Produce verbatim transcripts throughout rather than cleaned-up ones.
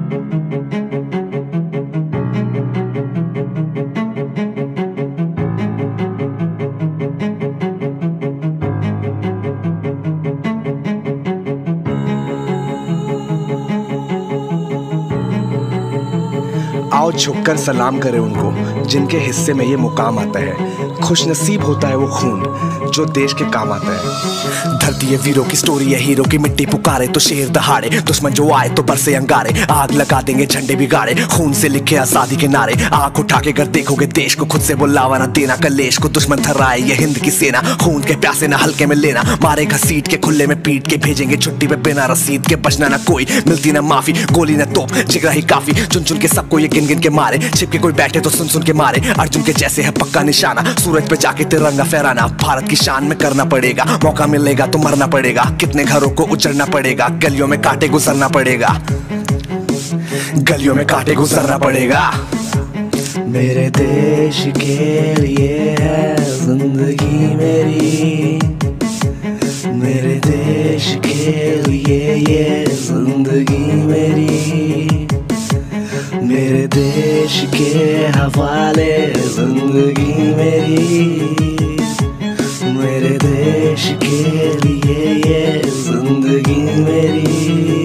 आओ झुककर सलाम करें उनको जिनके हिस्से में ये मुकाम आता है। खुश नसीब होता है वो खून जो देश के काम आता है। धरती है वीरों की स्टोरी है, हीरो की मिट्टी पुकारे तो शेर दहाड़े, दुश्मन जो आए तो बरसे अंगारे, आग लगा देंगे झंडे बिगाड़े, खून से लिखे आजादी के नारे। आंख उठा के अगर देखोगे देश को, खुद से बुलावा ना देना कलेश को, दुश्मन थर्राए ये हिंद की सेना, खून के प्यासे ना हल्के में लेना, मारे घसीट के खुले में पीट के भेजेंगे छुट्टी पे बिना रसीद के, बचना ना कोई, मिलती ना माफी, गोली ना तोप, जिगरा ही काफी, चुन चुन के सबको ये गिन गिन के मारे, छिपके कोई बैठे तो सुन सुन के मारे, अर्जुन के जैसे है पक्का निशाना, सूरज पे जाके तिरंगा फहराना, भारत की शान में करना पड़ेगा, मौका मिलेगा तो मरना पड़ेगा, कितने घरों को उजड़ना पड़ेगा, गलियों में कांटे गुजरना पड़ेगा, गलियों में कांटे गुजरना पड़ेगा। मेरे देश के लिए है जिंदगी मेरी, मेरे देश के लिए ये जिंदगी मेरी, मेरे देश के हवाले जिंदगी मेरी, मेरे देश के लिए ये जिंदगी मेरी।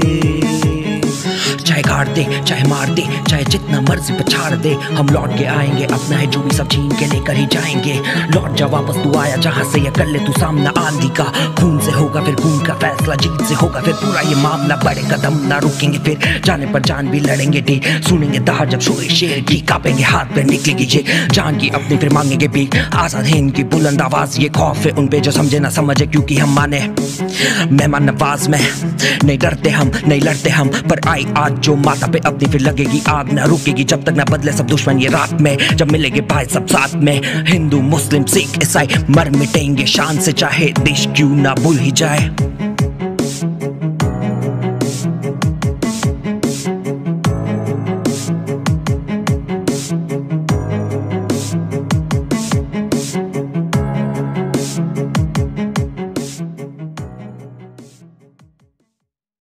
चाहे गाड़ दे चाहे मार दे चाहे जितना मर्जी पछाड़ दे, हम लौट के आएंगे, अपना है जो भी सब छीन के लेकर ही जाएंगे। लौट जा वापस तू आया जहां से, ये कर ले तू सामना आंधी का, खून से होगा फिर खून का फैसला, जीत से होगा फिर पूरा ये मामला, बड़े कदम ना रुकेंगे फिर, जाने पर जान भी लड़ेंगे डे, सुनेंगे दहाड़ जब शोर शेर की, कांपेंगे हाथ पे निकलेगी ये जान की अपनी, फिर मांगेंगे भी आजाद हिंद की बुलंद आवाज। ये खौफ है उन पे जो समझे ना समझे, क्योंकि हम माने मेहमान नवाज में, नहीं डरते हम नहीं लड़ते हम, पर आई आज जो माता पे अपनी, फिर लगेगी आग ना रुकेगी जब तक ना बदले सब दुश्मन ये रात में, जब मिलेंगे भाई सब साथ में, हिंदू मुस्लिम सिख ईसाई मर मिटेंगे शान से, चाहे देश क्यों ना भूल ही जाए।